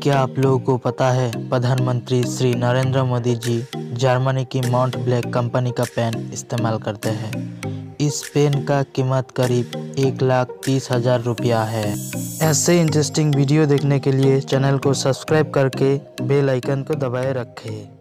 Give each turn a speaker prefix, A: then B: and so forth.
A: क्या आप लोगों को पता है प्रधानमंत्री श्री नरेंद्र मोदी जी जर्मनी की माउंट ब्लैक कंपनी का पेन इस्तेमाल करते हैं। इस पेन का कीमत करीब 1,30,000 रुपया है। ऐसे इंटरेस्टिंग वीडियो देखने के लिए चैनल को सब्सक्राइब करके बेल आइकन को दबाए रखें।